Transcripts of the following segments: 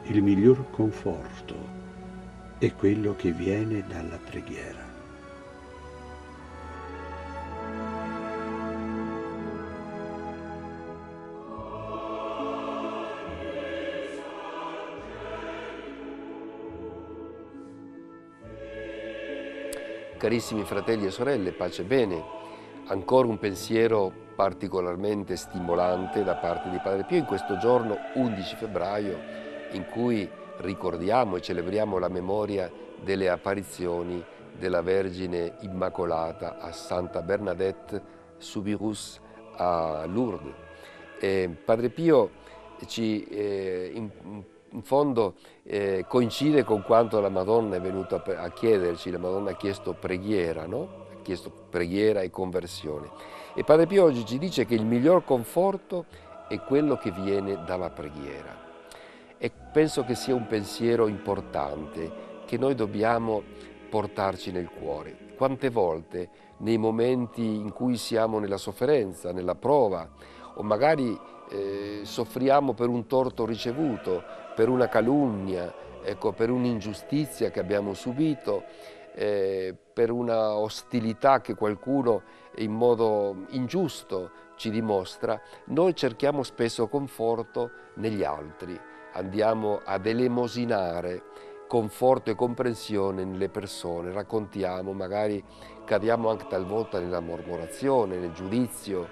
Il miglior conforto è quello che viene dalla preghiera. Carissimi fratelli e sorelle, pace e bene, ancora un pensiero particolarmente stimolante da parte di Padre Pio in questo giorno 11 febbraio in cui ricordiamo e celebriamo la memoria delle apparizioni della Vergine Immacolata a Santa Bernadette Soubirous a Lourdes. Padre Pio in fondo coincide con quanto la Madonna è venuta a chiederci. La Madonna ha chiesto preghiera, no? Ha chiesto preghiera e conversione. E Padre Pio oggi ci dice che il miglior conforto è quello che viene dalla preghiera. E penso che sia un pensiero importante che noi dobbiamo portarci nel cuore. Quante volte nei momenti in cui siamo nella sofferenza, nella prova, o magari soffriamo per un torto ricevuto, per una calunnia, ecco, per un'ingiustizia che abbiamo subito, per una ostilità che qualcuno in modo ingiusto ci dimostra, noi cerchiamo spesso conforto negli altri, andiamo ad elemosinare conforto e comprensione nelle persone, raccontiamo, magari cadiamo anche talvolta nella mormorazione, nel giudizio,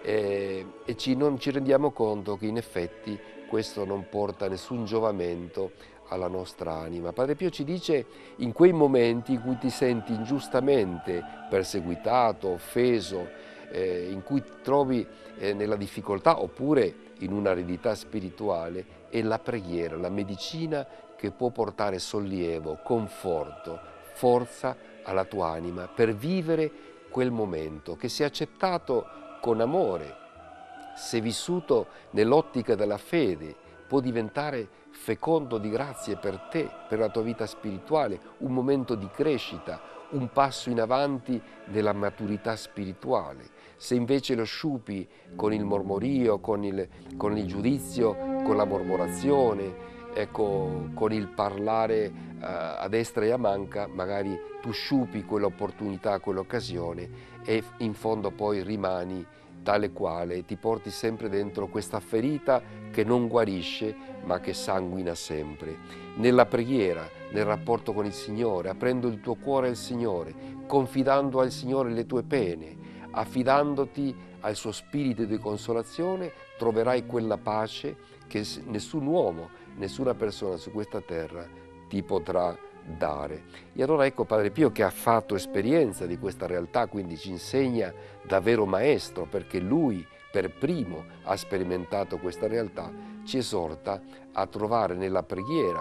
e non ci rendiamo conto che in effetti questo non porta nessun giovamento alla nostra anima. Padre Pio ci dice: in quei momenti in cui ti senti ingiustamente perseguitato, offeso, in cui ti trovi nella difficoltà oppure in un'aridità spirituale, è la preghiera, la medicina che può portare sollievo, conforto, forza alla tua anima per vivere quel momento che, se accettato con amore, se vissuto nell'ottica della fede, può diventare fecondo di grazie per te, per la tua vita spirituale, un momento di crescita, un passo in avanti nella maturità spirituale. Se invece lo sciupi con il mormorio, con il giudizio, con la mormorazione, ecco, con il parlare a destra e a manca, magari tu sciupi quell'opportunità, quell'occasione e in fondo poi rimani tale quale, ti porti sempre dentro questa ferita che non guarisce ma che sanguina sempre. Nella preghiera, nel rapporto con il Signore, aprendo il tuo cuore al Signore, confidando al Signore le tue pene, affidandoti al suo spirito di consolazione, troverai quella pace che nessun uomo, nessuna persona su questa terra ti potrà dare. E allora ecco Padre Pio, che ha fatto esperienza di questa realtà, quindi ci insegna da vero maestro, perché lui per primo ha sperimentato questa realtà, ci esorta a trovare nella preghiera,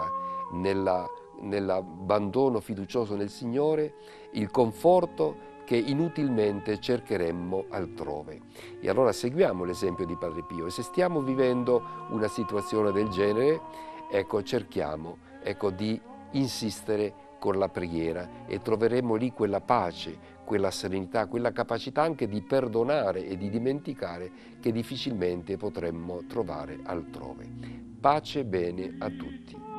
nell'abbandono fiducioso nel Signore, il conforto che inutilmente cercheremmo altrove. E allora seguiamo l'esempio di Padre Pio, e se stiamo vivendo una situazione del genere, ecco, cerchiamo, ecco, di insistere con la preghiera e troveremo lì quella pace, quella serenità, quella capacità anche di perdonare e di dimenticare che difficilmente potremmo trovare altrove. Pace e bene a tutti.